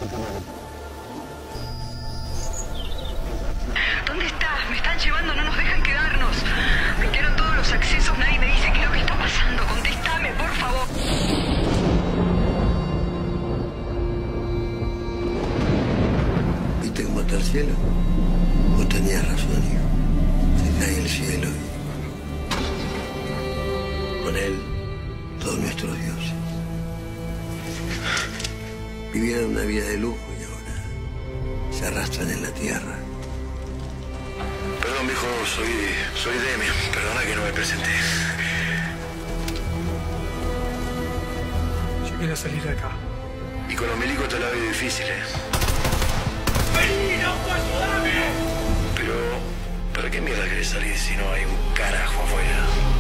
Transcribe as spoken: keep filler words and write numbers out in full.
¿Dónde estás? Me están llevando, no nos dejan quedarnos. Bloquearon todos los accesos, nadie me dice qué es lo que está pasando. Contéstame, por favor. ¿Viste cómo está el cielo? Vos tenías razón, hijo. Se cae el cielo y con él todos nuestros dioses. Vivieron una vida de lujo y ahora se arrastran en la tierra. Perdón, viejo, soy, soy Demian. Perdona que no me presenté. Yo quiero salir de acá. Y con los milicos te la veo difícil, ¿eh? ¡Vení, loco, ayúdame! Pero, ¿para qué mierda querés salir si no hay un carajo afuera?